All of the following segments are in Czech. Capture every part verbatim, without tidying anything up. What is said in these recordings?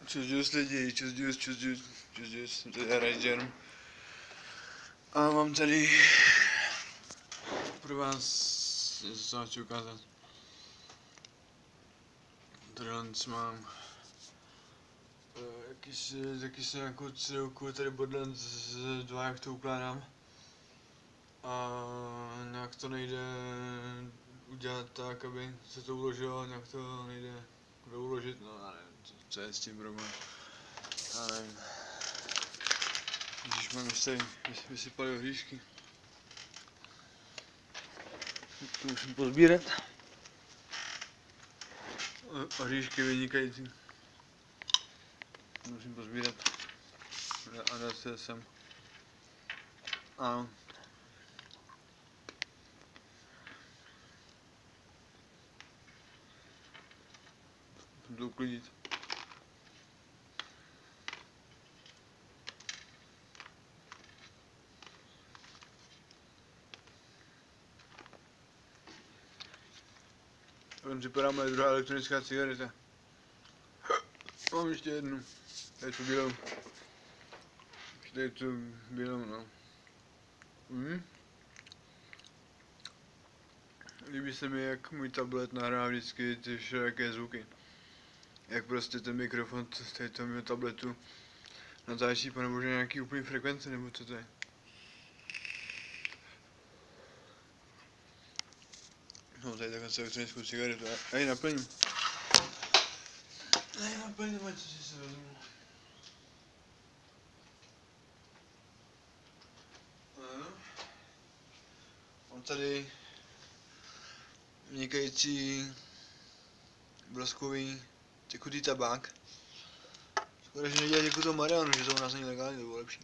Čus džus lidi, čus džus, čus džus, čus džus, jsem tady Ranger. A mám tady pro vás, co vám chci ukázat. Tady mám jakýsi, jakýsi nějakou cedulku, tady Borderlands dva, jak to ukládám. A nějak to nejde udělat tak, aby se to uložilo, nějak to nejde uložit, no já nevím, co, co je s tím problém. Já nevím. Když mám se vysypali oříšky. To musím pozbírat. O, oříšky vynikající. To musím pozbírat. A dát se sem. A to uklidit. Tam připadá moje druhá elektronická cigareta. Mám ještě jednu. Tady tu bílou. Tady tu bílou, no. Mm. Líbí se mi, jak můj tablet nahrává vždycky ty všelijaké zvuky. Jak prostě ten mikrofon tady toho mého tabletu natáčí po nebo nějaký úplný frekvence, nebo co to je. No tady takhle elektronickou cigaretu, já ji naplním. Já ji naplním, ať co si se vezmu. Mám tady vynikající bleskový tekutý tabák. Škoda, že nedělají jako to Marianu, že to u nás není legální, to bylo lepší.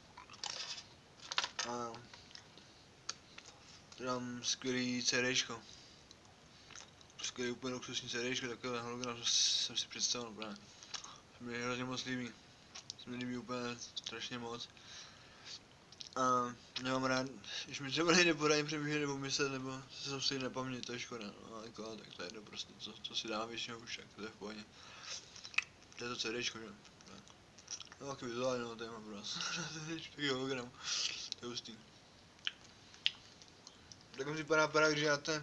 A tady mám skvělý CDčko. Skvělý úplně luxusní CDčko, takové hologram jsem si představil právě. Se mi hrozně moc líbí. Se mi líbí úplně strašně moc. A já mám rád, když mi třeba nejde poradně přemýšlet nebo myslet, nebo se soustředit na paměť, to je škoda, no ale jako, tak to je to prostě, co, co si dám většinou už, tak to je v pohodě. To je to CDčko, že? No taky vizuálně, no, téma pro nás. Taky hologram, to je hustý. Tak mi připadá para, když dáte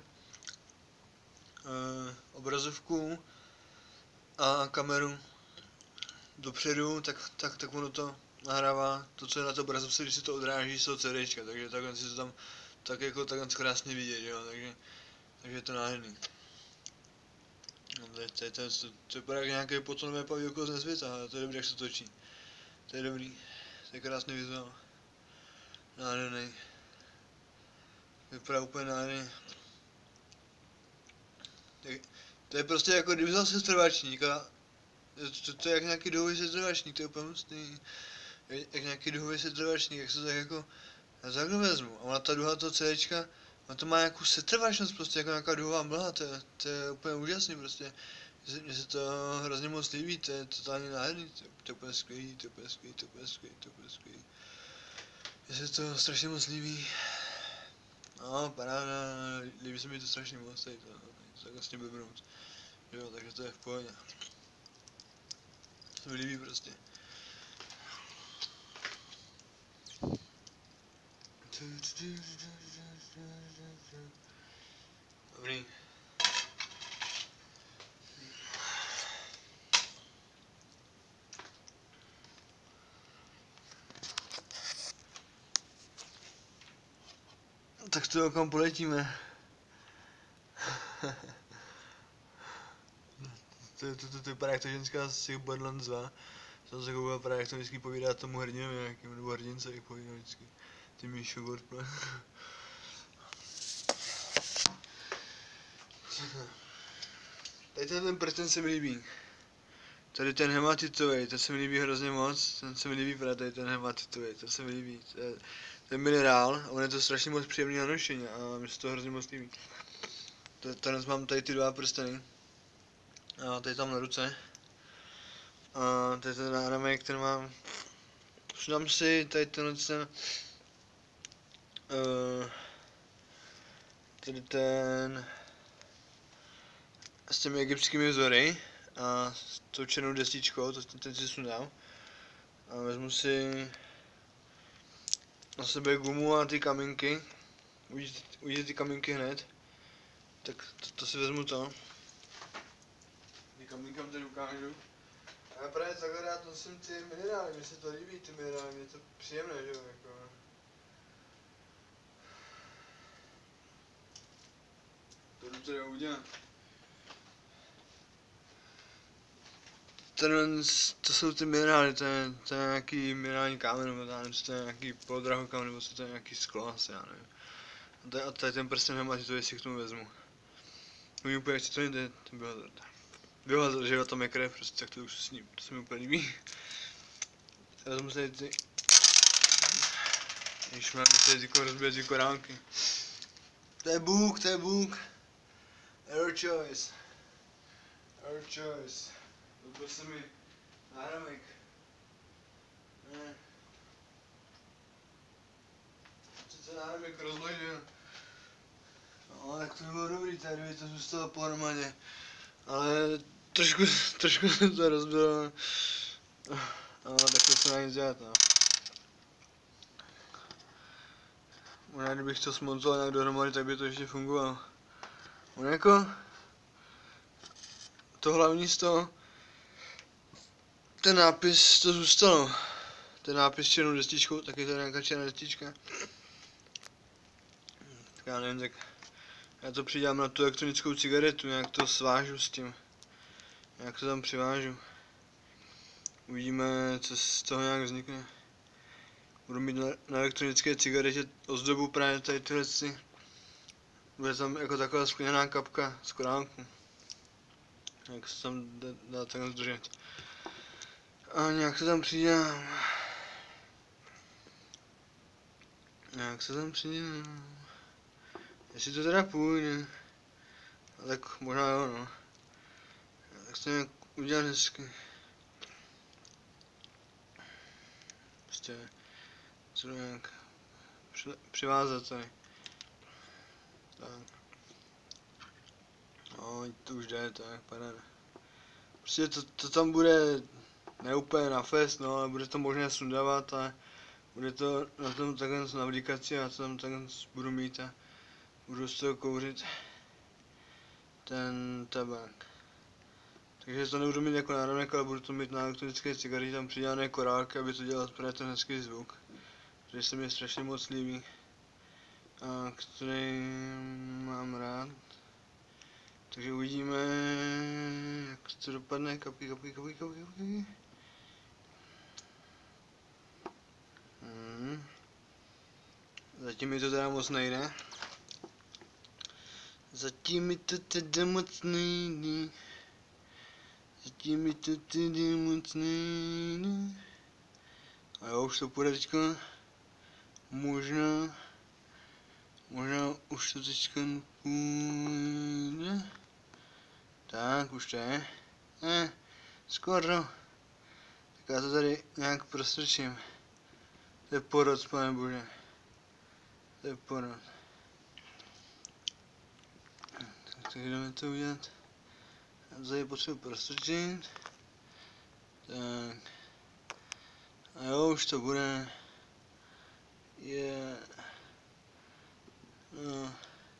uh, obrazovku a kameru dopředu, tak, tak, tak ono to nahrává to, co je na to obrazovce, když se to odráží z toho CDčka, takže takhle si to tam tak jako takhle krásně vidět, jo, takže, takže je to nádherný. No, to je, to je, to je, to je právě nějaké potonové pavílko z nesvěta, ale to je dobrý, jak se točí. To je dobrý, to je krásný vizuál. Nádherný. Vypadá úplně nádherně. To je prostě jako kdyby vzal se trvačník a to, to je jak nějaký duhový setrvačník, to je úplně hustý. Jak nějaký duhový setrvačník, jak se tak jako, já to takhle vezmu. A ona ta duha toho CDčka, ona to má nějakou setrvačnost prostě, jako nějaká duhová mlha, to je, to je úplně úžasný prostě. Mně se to hrozně moc líbí, to je totálně nádherný, to, to je úplně skvělý, to je úplně skvělý, to je úplně skvělý, to je úplně skvělý. Mně se to strašně moc líbí. No, paráda, líbí se mi to strašně moc, tady to, takhle s tím blbnout. Jo, takže to je v pohodě. To se mi líbí prostě. Dobrý. Tak to kam poletíme? to, to, to, to vypadá jak ta ženská z těch Borderlands dva. Jsem se koukal právě, jak to vždycky povídá tomu hrdinovi nějakým, nebo hrdince, jak povídá vždycky. Ty Míšo Wordplay. Tady ten prsten se mi líbí. Tady ten hematitový, ten se mi líbí hrozně moc. Ten se mi líbí právě tady ten hematitový, ten se mi líbí. To je, ten minerál, a on je to strašně moc příjemný na nošení a mi se to hrozně moc líbí. Tady mám tady ty dva prsteny. A tady tam na ruce. A tady ten náramek, který mám. Přidám si tady tenhle ten. Uh, tady ten. S těmi egyptskými vzory. a s tou černou destičkou, to teď si sundám. A vezmu si na sebe gumu a ty kamínky. Uvidíte, uvidíte ty kamínky hned. Tak to, to si vezmu to. Ty kamínky vám tady ukážu. A já právě takhle rád nosím ty minerály, mně se to líbí, ty minerály, mně je to příjemné, že jo, jako. To jdu teda udělat. Ten, to jsou ty minerály, to je, to je nějaký minerální kámen, nebo já nevím, to je nějaký polodrahokamen, nebo to je nějaký sklo asi, já nevím. A tady, a tady ten prsten hromadí, to jestli k tomu vezmu. Umí úplně, jak si to nejde, ten biohazard. Biohazard, že jo, tam je krev, prostě tak to už s ním, to se mi úplně líbí. Já vezmu tady ty... Když mám tady jako rozbíjet ty koránky. To je Bůh, to je Bůh. Error choice. Error choice. Vůbec se mi náramek. Ne. Přece náramek rozložil. No, tak to by bylo dobrý, tady by to zůstalo pohromadě. Ale trošku, trošku jsem to rozbil. No, tak to se dá nic dělat, no. Možná kdybych to smontoval nějak dohromady, tak by to ještě fungovalo. On jako... To hlavní z toho... Ten nápis, to zůstalo. Ten nápis černou destičkou, taky to je nějaká černá destička. Tak já nevím, tak... Já to přidám na tu elektronickou cigaretu, nějak to svážu s tím. Nějak to tam přivážu. Uvidíme, co z toho nějak vznikne. Budu mít na, na elektronické cigaretě ozdobu právě tady tyhle si. Bude tam jako taková skleněná kapka z koránku. Jak se tam dá, dá takhle zdržet. A nějak se tam přidám. Nějak se tam přidám. Jestli to teda půjde. A tak možná jo, no. Tak se nějak udělat hezky. Prostě co nějak při, přivázat tady. Tak. No, to už jde, tak paráda. Prostě to, to tam bude ne úplně na fest, no, ale bude to možné sundávat a bude to na tom takhle navigaci a to tam takhle budu mít a budu z toho kouřit ten tabák. Takže to nebudu mít jako náramek, ale budu to mít na elektronické cigarety, tam přidělané korálky, aby to dělalo právě ten hezký zvuk, který se mi strašně moc líbí a který mám rád. Takže uvidíme, jak to dopadne, kapky, kapky, kapky, kapky, kapky. Hmm. Zatím mi to teda moc nejde. Zatím mi to teda moc nejde. Zatím mi to teda moc nejde. A jo, už to půjde teďka. Možná. Možná už to teďka půjde. Tak, už to je. Ne, skoro. Tak já to tady nějak prostrčím. To je porod, pane bože. To je porod. Tak, tak jdeme to udělat. Já to tady potřebuji prostrčit. Tak. A jo, už to bude. Je. No.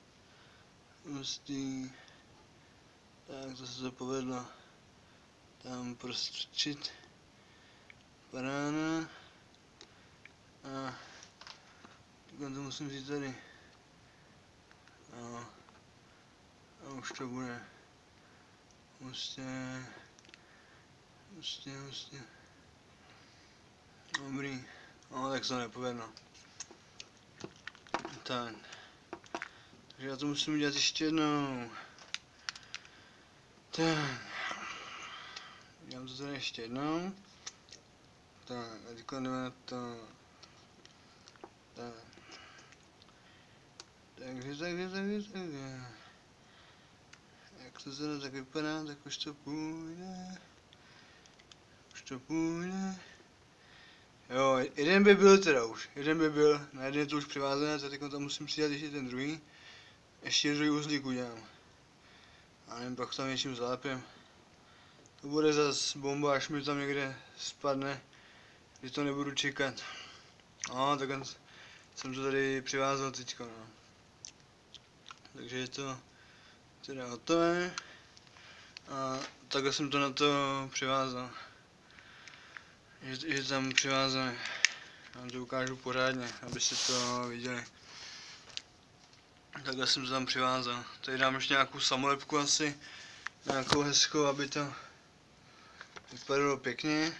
Hustý. Tak, to se to povedlo. Tam prostrčit. Paráda. A teď to musím říct tady. No. A už to bude. Hustě. Hustě, hustě. Dobrý. No, tak se to nepovedlo. Tak. Takže já to musím udělat ještě jednou. Tak. Dělám to tady ještě jednou. Tak, a teď jdeme na to. Tak. Takže, takže, takže, takže. Jak to teda tak vypadá, tak už to půjde. Už to půjde. Jo, jeden by byl teda už. Jeden by byl, na jeden je to už přivázané, tak teď tam musím přidat ještě ten druhý. Ještě druhý uzlík udělám. A nevím, pak tam něčím zalepím. To bude zas bomba, až mi tam někde spadne, když to nebudu čekat. No, tak jsem to tady přivázal teďko, no. Takže je to teda hotové. A takhle jsem to na to přivázal. Je, je tam přivázané. Já vám to ukážu pořádně, abyste to viděli. Takhle jsem to tam přivázal. Tady dám ještě nějakou samolepku asi. Nějakou hezkou, aby to vypadalo pěkně.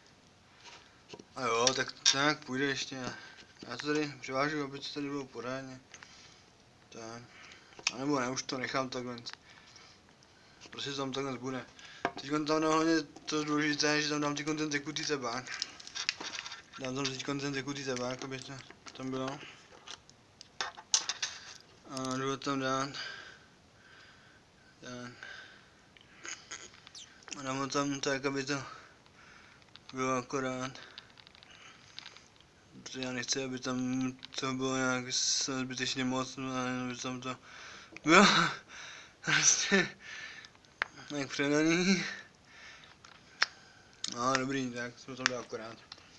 A jo, tak to nějak půjde ještě. Já to tady přivážu, aby to tady bylo pořádně. Tak. A nebo ne, už to nechám takhle. Prostě to tam takhle bude. Teď tam dám hlavně to důležité, že tam dám teď ten tekutý tabák. Dám tam teď ten tekutý tabák, aby to tam bylo. A jdu tam dát. Tak. A dám ho tam tak, aby to bylo akorát. Protože já nechci, aby tam to bylo nějak zbytečně moc, aby tam to bylo prostě nějak předaný. No dobrý, tak jsme tam dali akorát.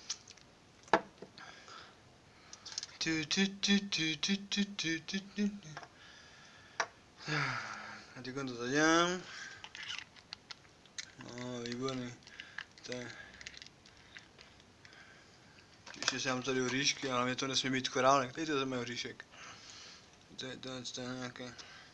A teď to zadělám. No, výborný. Tak. Ještě si dám tady oříšky, ale mě to nesmí být korálek. Tady to je můj oříšek. To je, to je, to je nějaký...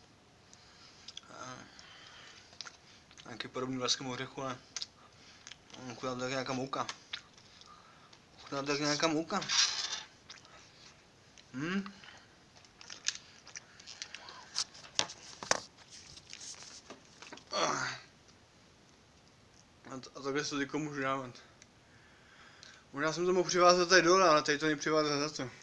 Nějaký podobný vlastkému ořechu, ale... Chudá tak nějaká mouka. Chudá tak nějaká mouka. Hm? A, t- a takhle se to teďko můžu dávat. Možná jsem to mohl přivázat tady dole, ale tady to nepřivázat za to.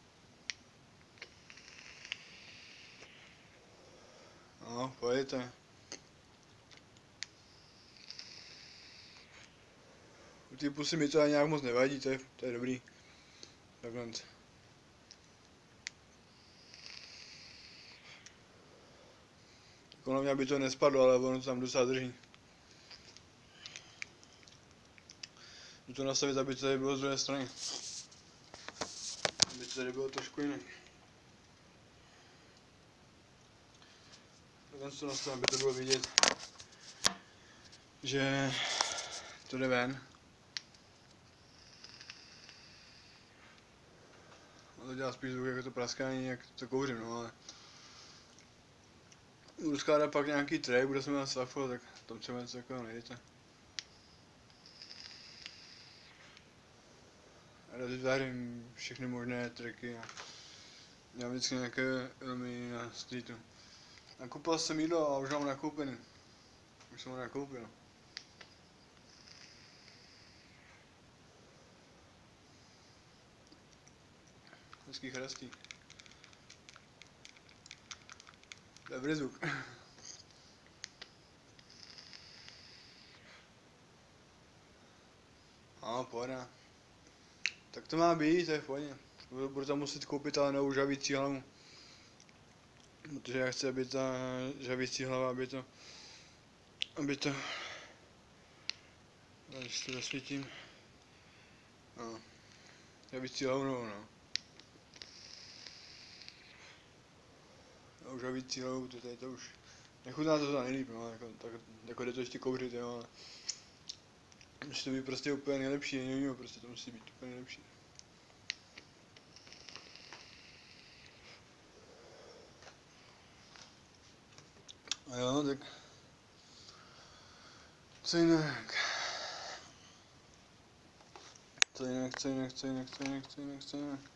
No, pojďte. U té pusy mi to ani nějak moc nevadí, to je, to je dobrý. Takhle. Kolem mě, aby to nespadlo, ale ono to tam docela drží. Jdu to nastavit, aby to tady bylo z druhé strany. Aby to tady bylo trošku jinak. Takhle to nastavím, aby to bylo vidět, že to jde ven. A to dělá spíš zvuk jako to praskání, jak to kouřím, no ale... Budu skládat pak nějaký tray, bude se mi na safo, tak tam třeba něco takového nejdete. A tady zahrím všechny možné triky a já vždycky nějaké filmy na streetu. Nakoupil jsem jídlo a už mám nakoupený. Už jsem ho nakoupil. Hezký chrastí. Dobrý zvuk. No, pohoda. Tak to má být, to je v pohodě. Budu tam muset koupit ale novou žavící hlavu. Protože já chci, aby ta žavící hlava, aby to... Aby to... Když to zasvítím. No. Žavící hlavu novou, no. Už žavící hlavu, to tady to už... Nechutná to za nejlíp, no, jako, tak, jako jde to ještě kouřit, jo, ale... Musí to být prostě úplně nejlepší, nevím, prostě to musí být úplně nejlepší. A jo, tak... Co jinak? Co jinak, co jinak, co jinak, co jinak, co jinak, co jinak?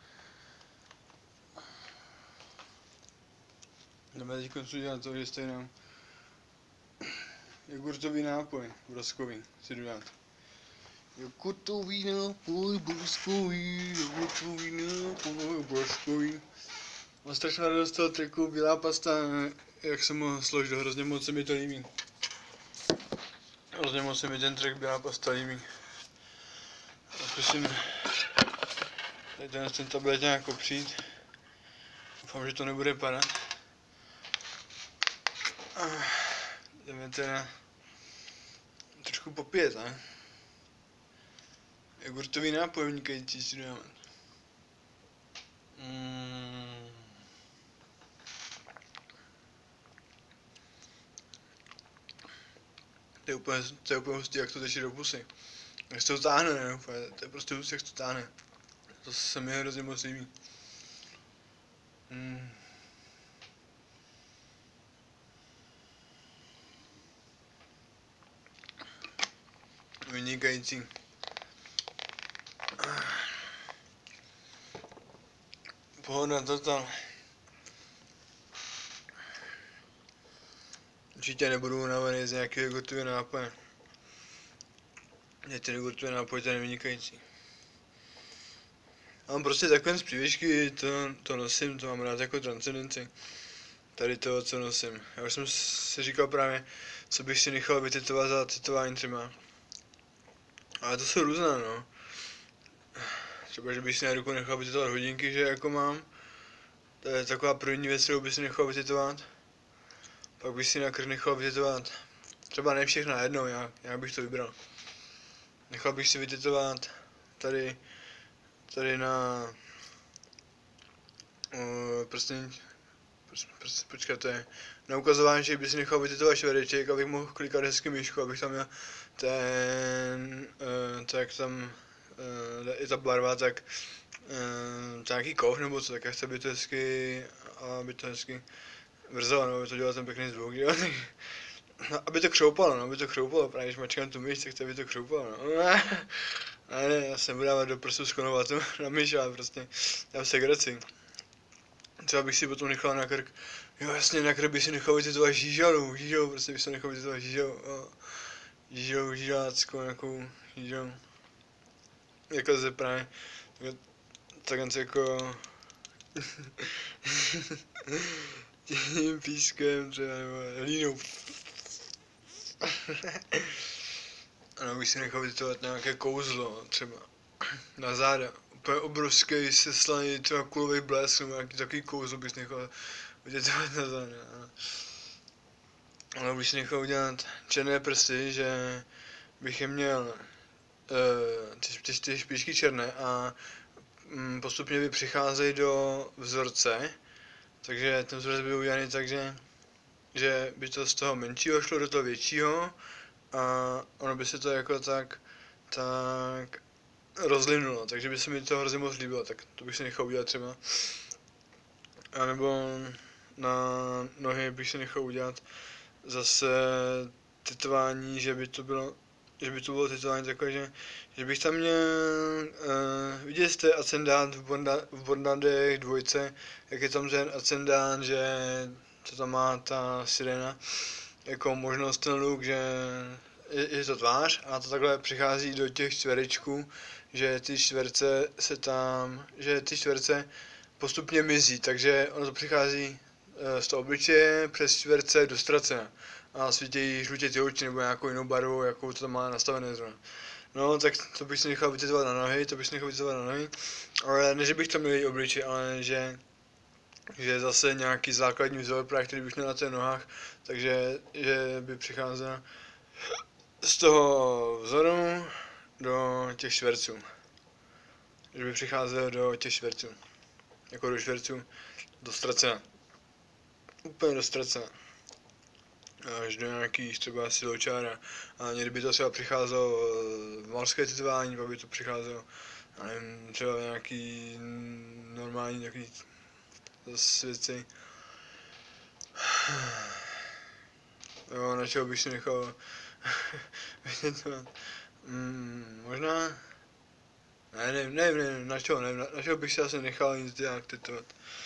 Jdeme teď koncu dělat to, že jste jenom... Jogurtový nápoj, broskový, si jdu dát. Jogurtový nápoj, broskový, jogurtový nápoj, broskový. Mám strašná radost z toho triku, bílá pasta, jak jsem ho složil, hrozně moc se mi to líbí. Hrozně moc se mi ten trik bílá pasta líbí. A zkusím tady ten, ten tablet nějak opřít. Doufám, že to nebude padat. Jdeme teda trošku popět, ne? Jogurtový nápoj vynikající si dáme. Mm. To je úplně, to je úplně hustý, jak to teče do pusy. Jak se to táhne, ne? Úplně, to je prostě hustý, jak se to táhne. To se mi hrozně moc líbí. Mm. Vynikající. Pohoda total. Určitě nebudu unavený z nějakého jogurtového nápoje. Je ten jogurtový nápoj ten vynikající. Mám prostě takové z přívěšky, to, to nosím, to mám rád jako transcendenci. Tady to, co nosím. Já už jsem si říkal právě, co bych si nechal vytetovat za tetování třeba. Ale to jsou různá, no. Třeba, že bych si na ruku nechal vytetovat hodinky, že jako mám. To je taková první věc, kterou bych si nechal vytetovat. Pak bych si na krk nechal vytetovat. Třeba ne všechno najednou, já, já bych to vybral. Nechal bych si vytetovat tady, tady na uh, prstení, prst, počkat, to je na ukazování, že bych si nechal vytetovat švedeček, abych mohl klikat hezky myšku, abych tam měl ten, uh, tak tam uh, je ta barva, tak uh, nějaký kov nebo co, tak já chci, aby to hezky, aby to hezky vrzelo, nebo aby to dělal ten pěkný zvuk, jo? No, aby to křoupalo, no, aby to křoupalo, právě když mačkám tu myš, tak chci, aby to křoupalo, no. Ale ne, já se budu dávat do prstu skonovat na myš, ale prostě dám se graci. Třeba bych si potom nechal na krk, jo jasně, na krk bych si nechal vytetovat žížalu, žížalu, prostě bych si nechal vytetovat žížalu, jo. Žížalu, žížaláckou, nějakou žížalu. Jako ze právě, takhle jako tím pískem třeba, nebo línou. Ano, bych si nechal vytetovat nějaké kouzlo, třeba na záda. Úplně obrovský, seslaný, třeba kulový blesk, nebo nějaký takový kouzlo bych si nechal vytetovat na záda. Ano, bych si nechal udělat černé prsty, že bych je měl uh, ty, ty, ty špičky černé a um, postupně by přicházejí do vzorce, takže ten vzorec by udělaný tak, že, že by to z toho menšího šlo do toho většího a ono by se to jako tak, tak rozlinulo, takže by se mi to hrozně moc líbilo, tak to bych si nechal udělat třeba. A nebo na nohy bych si nechal udělat zase tetování, že by to bylo, že by to bylo tetování takové, že, že bych tam měl, uh, viděli jste ascendant v, Bonda, v Bondadech dvojce, jak je tam ten ascendant, že co tam má ta sirena, jako možnost ten look, že je, je to tvář a to takhle přichází do těch čtverečků, že ty čtverce se tam, že ty čtverce postupně mizí, takže ono to přichází uh, z toho obličeje přes čtverce do ztracena a svítějí žlutě ty oči nebo nějakou jinou barvou, jakou to tam má nastavené zrovna. No, tak to bych si nechal vytetovat na nohy, to bych si nechal vytetovat na nohy, ale ne, že bych tam měl její obličej, ale že, že zase nějaký základní vzor, právě který bych měl na těch nohách, takže že by přicházel z toho vzoru do těch šverců. Že by přicházel do těch šverců. Jako do šverců, do ztracena. Úplně do ztracena. Až do nějakých třeba siločára. A někdy by to třeba přicházelo v morské tetování, pak by to přicházelo, já nevím, třeba nějaký normální nějaký zase věci. Jo, na čeho bych si nechal vytetovat. mm, možná, ne, nevím, nevím, nevím, na čeho, nevím, na, na čeho bych si asi nechal nic nějak tetovat.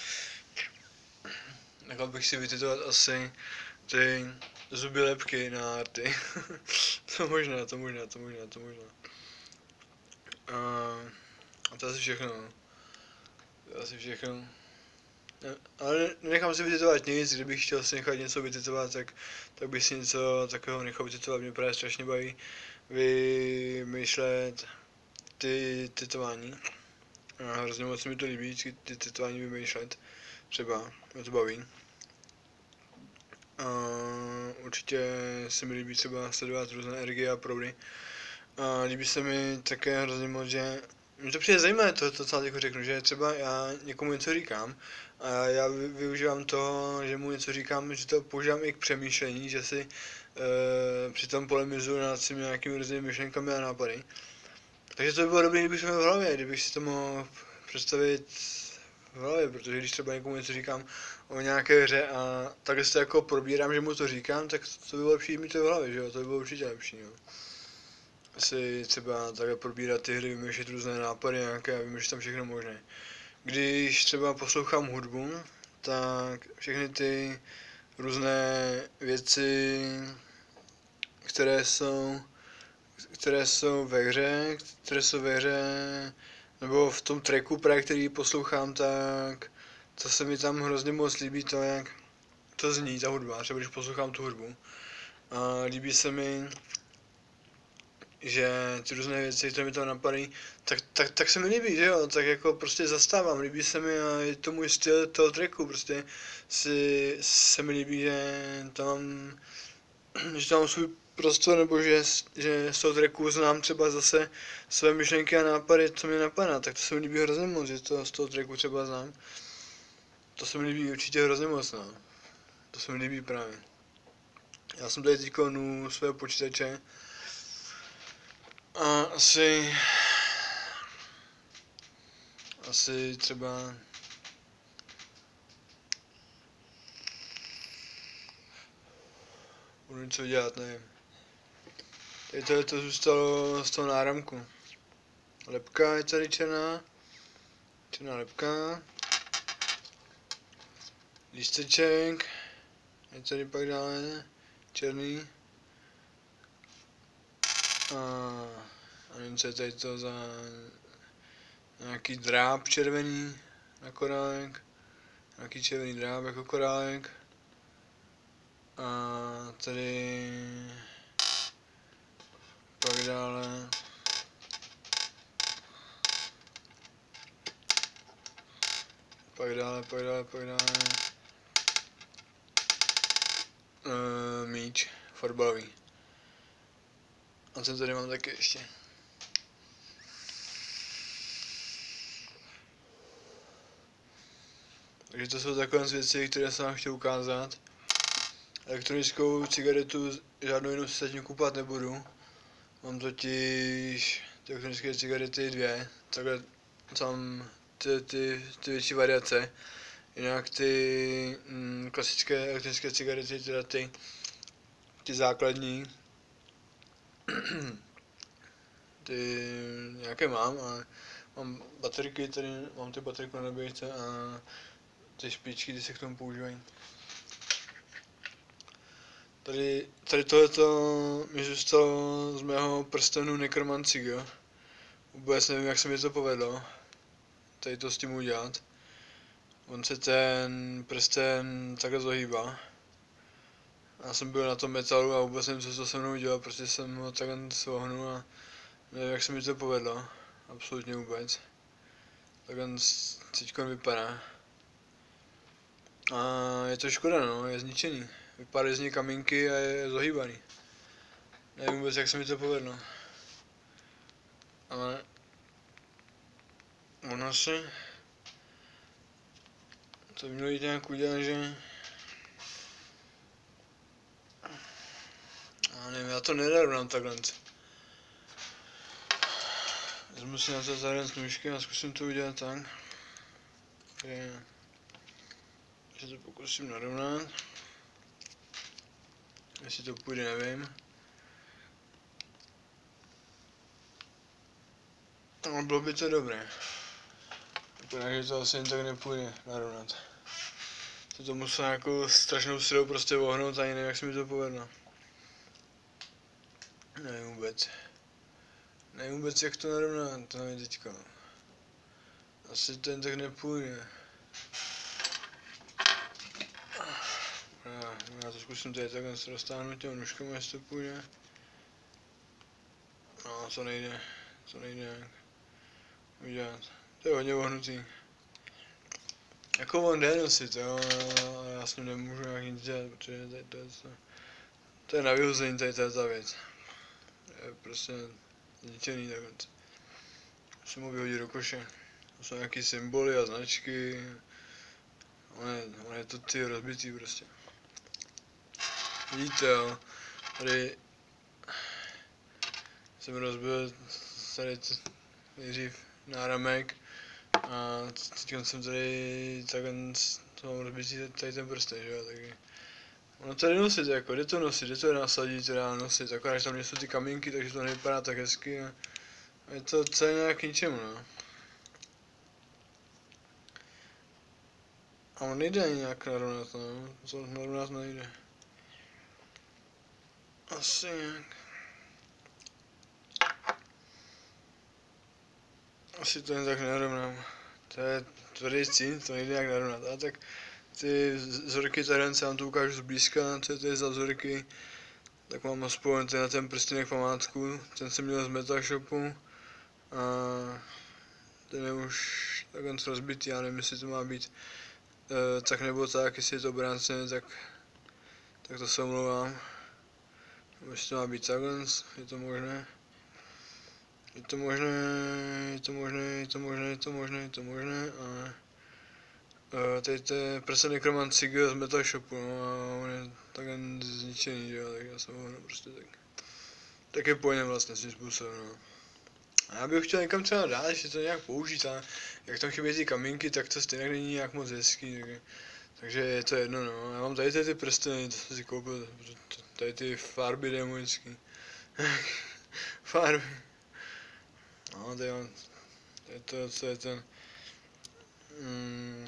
Nechal bych si vytetovat asi ty zuby lepky na arty. to možná, to možná, to možná, to možná. A, a to asi všechno, no. To asi všechno. Ne, ale nechám si vytetovat nic, kdybych chtěl si nechat něco vytetovat, tak, tak bych si něco takového nechal vytetovat, mě právě strašně baví vymýšlet ty tetování. A hrozně moc mi to líbí, ty tetování vymýšlet, třeba, mě to baví. Uh, určitě se mi líbí třeba sledovat různé ergy a proudy. A líbí se mi také hrozně moc, že mě to přijde zajímavé, to, to co teď řeknu, že třeba já někomu něco říkám a já využívám toho, že mu něco říkám, že to používám i k přemýšlení, že si e, přitom polemizuju nad svými nějakými různými myšlenkami a nápady. Takže to by bylo dobré, kdybych měl v hlavě, kdybych si to mohl představit v hlavě, protože když třeba někomu něco říkám o nějaké hře a takhle si to jako probírám, že mu to říkám, tak to by bylo lepší mít to v hlavě, že jo, to by bylo určitě lepší, jo. Si třeba takhle probírat ty hry, vymýšlet různé nápady nějaké a vymýšlet tam všechno možné. Když třeba poslouchám hudbu, tak všechny ty různé věci, které jsou, které jsou ve hře, které jsou ve hře, nebo v tom tracku, právě který poslouchám, tak to se mi tam hrozně moc líbí to, jak to zní, ta hudba, třeba když poslouchám tu hudbu. A líbí se mi, že ty různé věci, které mi tam napadají, tak, tak, tak se mi líbí, že jo, tak jako prostě zastávám, líbí se mi a je to můj styl toho tracku, prostě si, se mi líbí, že tam, že tam mám svůj prostor, nebo že, že z toho tracku znám třeba zase své myšlenky a nápady, co mě napadá, tak to se mi líbí hrozně moc, že to z toho tracku třeba znám. To se mi líbí určitě hrozně moc, no. To se mi líbí právě. Já jsem tady teďko u svého počítače a asi asi třeba budu něco dělat, nevím. Tady tohle to zůstalo z toho náramku. Lepka je tady černá. Černá lepka. Lísteček. Je tady pak dále černý. A, a nevím, co je tady to za nějaký dráb červený na korálek. Nějaký červený dráb jako korálek. A tady pak dále pak dále, pak dále, pak dále uh, míč fotbalový. A co tady mám taky ještě. Takže to jsou takové věci, které jsem vám chtěl ukázat. Elektronickou cigaretu žádnou jinou si zatím kupovat nebudu. Mám totiž ty elektronické cigarety dvě, takhle tam ty, ty, ty větší variace. Jinak ty mm, klasické elektronické cigarety, teda ty, ty základní, ty nějaké mám a mám baterky, tady mám ty baterky na nabíječce a ty špičky, ty se k tomu používají. Tady, tady tohleto mi zůstalo z mého prstenu Necromancy, jo. Vůbec nevím, jak se mi to povedlo, tady to s tím udělat. On se ten prsten takhle zohýbá. Já jsem byl na tom metalu a vůbec nevím, co to se mnou dělal, prostě jsem ho takhle svohnul a nevím, jak se mi to povedlo. Absolutně vůbec. Takhle teďkon vypadá. A je to škoda, no, je zničený. Vypadají z něj kamínky a je zohýbaný. Nevím vůbec, jak se mi to povedlo. Ale ono si to by mělo jít nějak udělat, že já nevím, já to nenarovnám takhle. Vezmu si na to zároveň s nůžky a zkusím to udělat tak, že, že to pokusím narovnat. Jestli to půjde, nevím. No, bylo by to dobré. Protože to asi jen tak nepůjde narovnat. To to musel nějakou strašnou silou prostě ohnout a ani nevím, jak se mi to povedlo. Nevím vůbec. Nevím vůbec, jak to narovnat, to nevím teďka. Asi to jen tak nepůjde. Já to zkusím tady takhle se roztáhnout těm nůžkama, jestli to půjde. No, to nejde. To nejde jak udělat. To je hodně ohnutý. Jako on jde nosit, jo, já s ním nemůžu nějak nic dělat, protože to, to, to, to je na vyhození, tady to je ta věc. Je prostě zničený takhle. Musím ho vyhodit do koše. To jsou nějaký symboly a značky. On je, on je to ty rozbitý prostě. Vidíte jo, tady jsem rozbil tady nejdřív náramek a teď jsem tady takhle to mám rozbitý tady ten prsten, že jo, takže ono to jde nosit, jako, jde to nosit, jde to nasadit, to dá nosit, akorát že tam nejsou ty kamínky, takže to nevypadá tak hezky a je to celé nějak k ničemu, no. A on nejde ani nějak narovnat, no, to narovnat nejde. Asi nějak. Asi to jen tak narovnám. To je tvrdý cín, to nejde jak narovnat. A tak ty vzorky tady se vám to ukážu zblízka, co to je za vzorky. Tak mám aspoň ten, ten prstenek památku, ten jsem měl z Metashopu. A ten je už takhle rozbitý, já nevím, jestli to má být e, tak nebo tak, jestli je to obráceně, tak, tak to se omlouvám. Jestli to má být takhle, je to možné. Je to možné, je to možné, je to možné, je to možné, je to možné a a tady to je prstenek Necromantic Sigil z Metashopu, no a on je takhle zničený, jo, tak já jsem ho prostě tak, tak je po něm vlastně svým způsobem, no. A já bych chtěl někam třeba dát, ještě to nějak použít, a jak tam chybějí ty kamínky, tak to stejně není nějak moc hezký, tak, takže je to jedno, no. Já mám tady ty, ty prsteny, to jsem si koupil, tady ty farby demonický. Farby. No, to je, to je to, co je ten mm,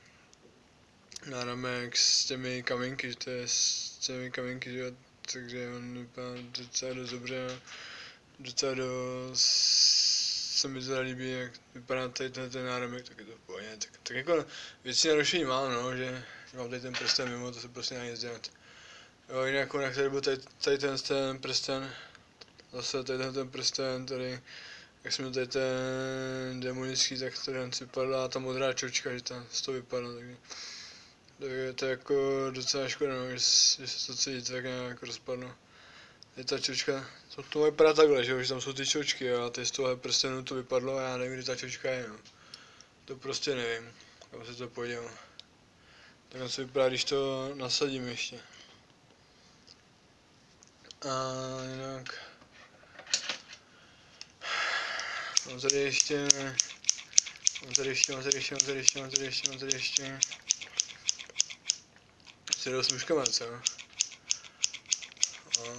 náramek s těmi kamínky, že to je s těmi kamínky, že jo, takže on vypadá docela dost dobře, docela dost se mi to líbí, jak vypadá tady ten, ten náramek, tak je to v pohodě, tak, tak jako věci na rušení mám, no, že mám tady ten prsten mimo, to se prostě nedá nic dělat. Jo, jinak jak tady byl tady, tady ten, ten prsten, zase tady ten, ten prsten, tady, jak jsem měl tady ten demonický, tak tady vypadala ta modrá čočka, že ta z toho vypadla, takže takže to je jako docela škoda, no, že, že se to celý tak nějak rozpadlo. Je ta čočka, to, to vypadá takhle, že, jo, že tam jsou ty čočky a teď z toho prstenu to vypadlo a já nevím, kde ta čočka je, no. To prostě nevím, kam se to podělo. Takhle se vypadá, když to nasadím ještě. A jinak... Mám tady ještě... Mám tady ještě, mám tady ještě, mám tady ještě, mám tady ještě, mám tady ještě... Si jdou s muškama, co? A...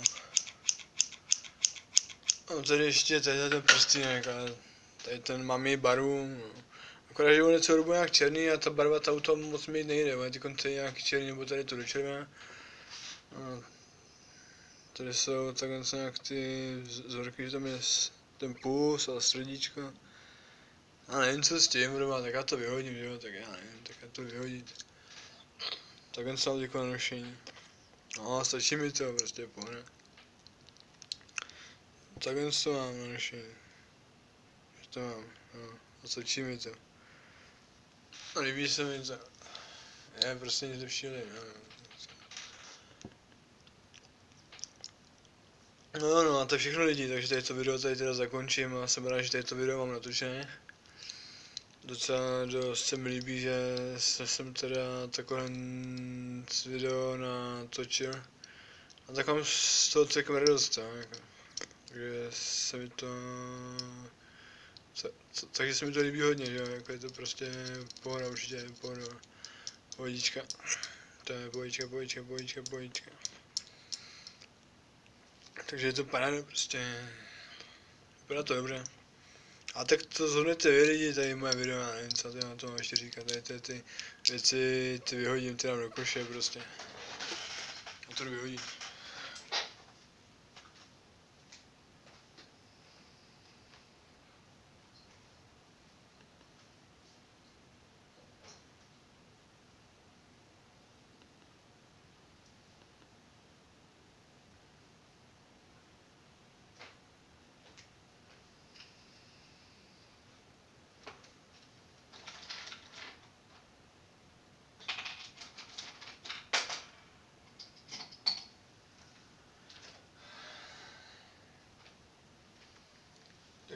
Mám tady ještě tady ten prstínek a tady ten mami baru, no. Akorát, že on je celou dobu nějak černý a ta barva ta u toho moc mít nejde, ale ty konce je nějaký černý nebo tady to do červená. Tady jsou takhle nějak ty vzorky, že tam je ten puls a srdíčko. Já nevím co s tím budu, tak já to vyhodím, že jo, tak já nevím, tak já to vyhodím. Takhle jsem teď na nošení. No, stačí mi to, prostě pohodě. Takhle to mám na nošení. Že to mám, no, a stačí mi to. A líbí se mi to. Je, prostě nic lepšího nevím, no, no a to je všechno lidi, takže tady to video tady teda zakončím a jsem rád, že tady to video mám natočené. Docela dost se mi líbí, že jsem teda takové video natočil. A tak mám z toho celkem radost, jako. Takže se mi to... Takže se mi to líbí hodně, že jo, jako je to prostě pohoda, určitě pohoda. Pohodička. To je pohodička, pohodička, pohodička, pohodička. Takže je to paráda, prostě. Vypadá to dobře. A tak to zhodnete vy lidi, tady moje video, já nevím, co to na tom ještě říkat, tady ty, ty věci, ty vyhodím ty dám do koše prostě. A to vyhodím.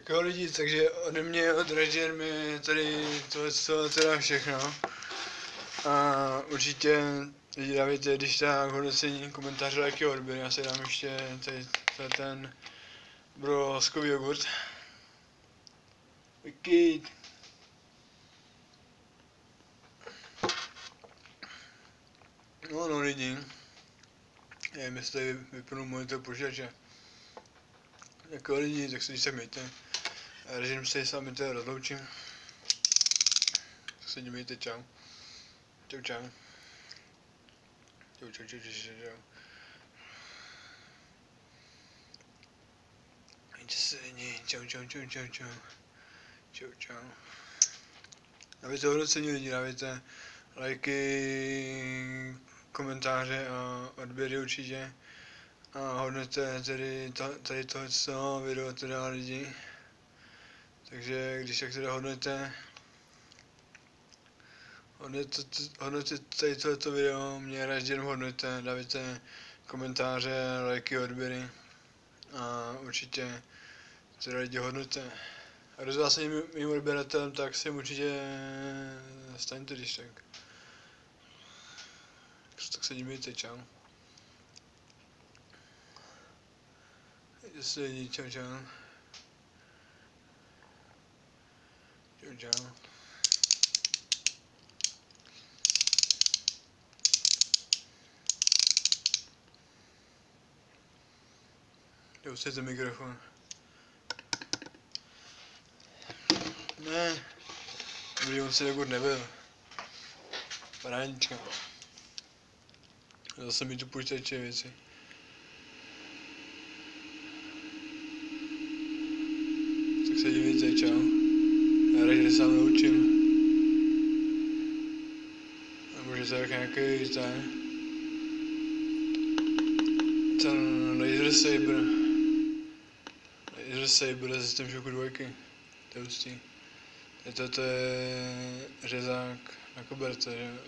Tak jo lidi, takže ode mě, od Ranger mi tady tohle to teda všechno. A určitě lidi dávajte, když tak hodnocení, komentáře, lajky, odběr. Já si dám ještě tady, tady ten brolaskový jogurt. Wicked. No no lidi. Nevím, jestli tady vypnu monitor počítače. Tak jo lidi, tak se když se mějte. Režim se s vámi teda rozloučím. Tak se mějte, čau. Čau čau. Čau čau čau čau čau čau. Mějte se lidi, čau čau čau čau čau. Čau čau. Dávajte hodnocení lidi, dávajte lajky, komentáře a odběry určitě. A hodnoťte tedy to, tady tohle video teda lidi. Takže když tak teda hodnoťte, hodnoťte, hodnoťte tady tohleto video, mě rád jenom hodnoťte, dávajte komentáře, lajky, odběry a určitě teda lidi hodnoťte. A kdo z vás není mým odběratelem, tak si určitě staňte když tak. Tak se dímejte, čau. Mějte se lidi, čau čau. Čau čau. Jo, se ten mikrofon. Ne, dobrý, on si jogurt nebyl. Parádička. Zase mi tu počítače věci. Tak se dívejte, čau. Já rád, že se vám naučím. A může se tak nějaký ten... Ten laser saber. Laser saber ze System Shocku dva. To je hustý. Teď to je řezák na koberce, že?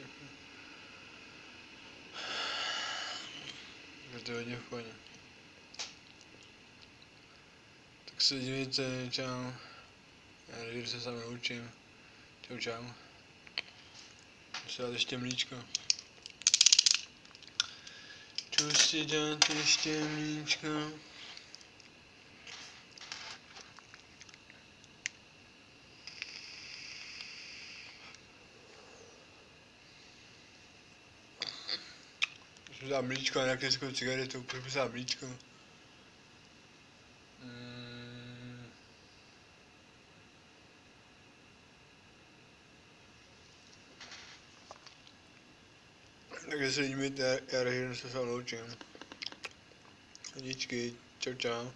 To je hodně v pohodě. Tak se dívejte, čau. Já rád, že se sám naučím. Čau čau. Musím dát ještě mlíčko. Čau si dát ještě mlíčko. Musím dát mlíčko a nějakou takovou cigaretu, proč bych dát mlíčko? Mm. Takže se líbíte, já rád, se sám loučím. Díčky, čau čau.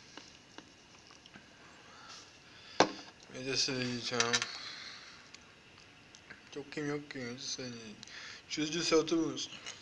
Mějte se lidi, čau. Čauky mňauky, mějte se lidi. Čus, jdu se autobus.